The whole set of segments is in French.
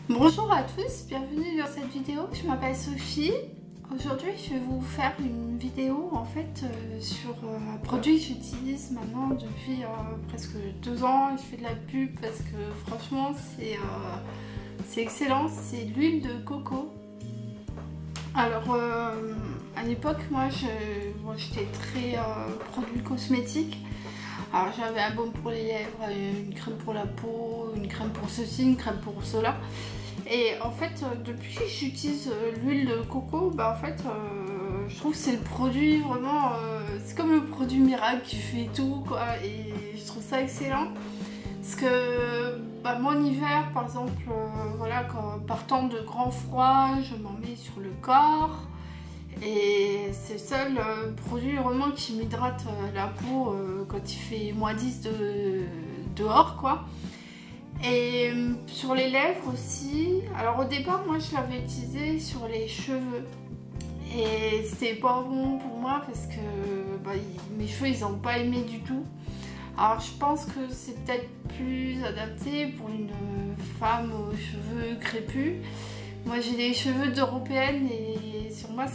Bonjour à tous, bienvenue dans cette vidéo. Je m'appelle Sophie. Aujourd'hui je vais vous faire une vidéo sur un produit que j'utilise maintenant depuis presque 2 ans. Je fais de la pub parce que franchement c'est excellent, c'est l'huile de coco. Alors à l'époque moi j'étais très produits cosmétiques. Alors j'avais un baume pour les lèvres, une crème pour la peau, une crème pour ceci, une crème pour cela. Et en fait depuis que j'utilise l'huile de coco, je trouve que c'est le produit vraiment, c'est comme le produit miracle qui fait tout quoi. Et je trouve ça excellent. Parce que moi en hiver par exemple, partant de grand froid, je m'en mets sur le corps. Et c'est le seul produit vraiment qui m'hydrate la peau quand il fait -10 dehors quoi. Et sur les lèvres aussi. Alors au départ moi je l'avais utilisé sur les cheveux. Et c'était pas bon pour moi parce que mes cheveux ils n'ont pas aimé du tout. Alors je pense que c'est peut-être plus adapté pour une femme aux cheveux crépus. Moi j'ai des cheveux d'européenne et sur moi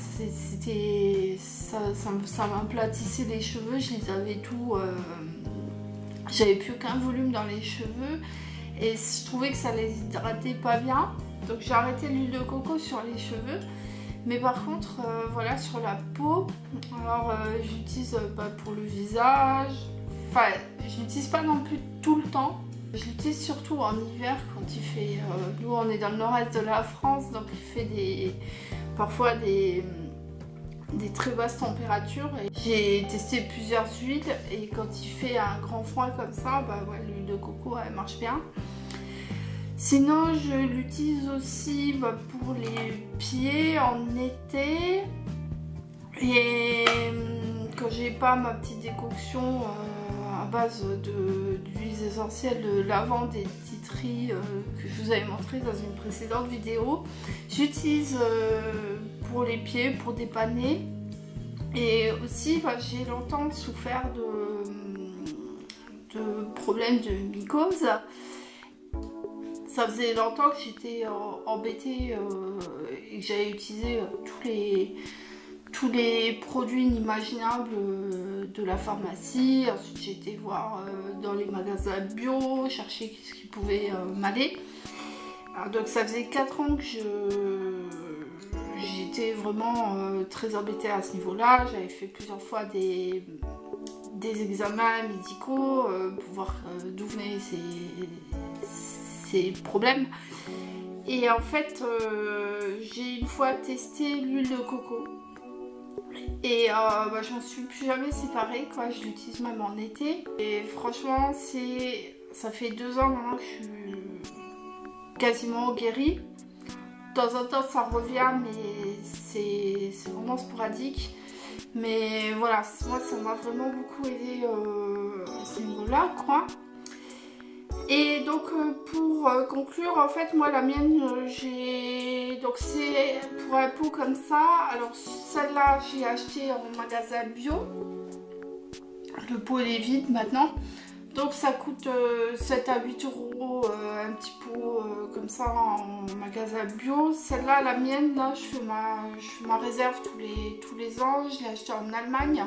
ça m'aplatissait les cheveux, je les avais tout, j'avais plus aucun volume dans les cheveux et je trouvais que ça les hydratait pas bien. Donc j'ai arrêté l'huile de coco sur les cheveux. Mais par contre sur la peau, alors j'utilise pour le visage, enfin je l'utilise pas non plus tout le temps. Je l'utilise surtout en hiver quand il fait, nous on est dans le nord-est de la France, donc il fait parfois des très basses températures. J'ai testé plusieurs huiles et quand il fait un grand froid comme ça, l'huile de coco elle marche bien. Sinon je l'utilise aussi pour les pieds en été et quand j'ai pas ma petite décoction à base d'huiles essentielles de lavande et de titri que je vous avais montré dans une précédente vidéo. J'utilise pour les pieds, pour dépanner. Et aussi j'ai longtemps souffert de problèmes de mycose. Ça faisait longtemps que j'étais embêtée et que j'avais utilisé tous les produits inimaginables de la pharmacie. Ensuite j'ai été voir dans les magasins bio, chercher ce qui pouvait m'aller. Donc ça faisait 4 ans que j'étais vraiment très embêtée à ce niveau là. J'avais fait plusieurs fois des examens médicaux pour voir d'où venaient ces problèmes. Et en fait j'ai une fois testé l'huile de coco. Et je m'en suis plus jamais séparée quoi, je l'utilise même en été. Et franchement ça fait 2 ans maintenant que je suis quasiment guérie. De temps en temps ça revient mais c'est vraiment sporadique. Mais voilà, moi ça m'a vraiment beaucoup aidé à ce niveau-là quoi. Et donc pour conclure, en fait moi la mienne donc c'est pour un pot comme ça. Alors celle-là j'ai acheté en magasin bio. Le pot il est vide maintenant. Donc ça coûte 7 à 8 euros un petit pot comme ça en magasin bio. Celle-là, la mienne, là je fais ma réserve tous les ans. Je l'ai achetée en Allemagne.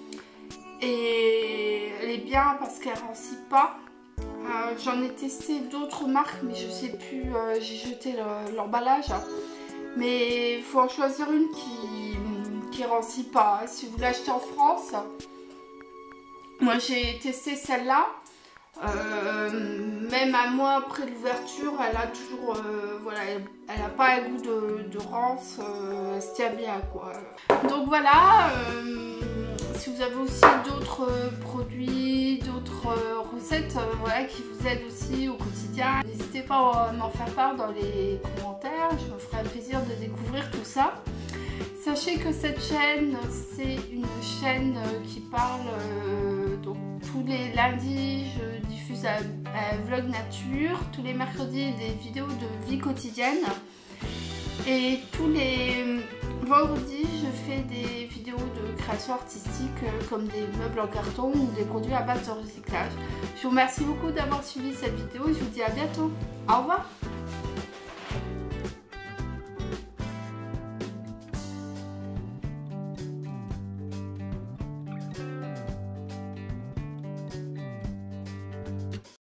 Et elle est bien parce qu'elle rancit pas. J'en ai testé d'autres marques mais je sais plus, j'ai jeté l'emballage. Mais il faut en choisir une qui rancit pas. Si vous l'achetez en France, moi j'ai testé celle-là. Même un mois après l'ouverture, elle a toujours, elle n'a pas un goût de rance, elle se tient bien quoi. Donc voilà. Si vous avez aussi d'autres produits, d'autres recettes qui vous aident aussi au quotidien, n'hésitez pas à m'en faire part dans les commentaires, je me ferai un plaisir de découvrir tout ça. Sachez que cette chaîne, c'est une chaîne qui parle, donc tous les lundis je diffuse un vlog nature, tous les mercredis des vidéos de vie quotidienne et tous les vendredis je fais des vidéos de création artistique comme des meubles en carton ou des produits à base de recyclage. Je vous remercie beaucoup d'avoir suivi cette vidéo et je vous dis à bientôt. Au revoir.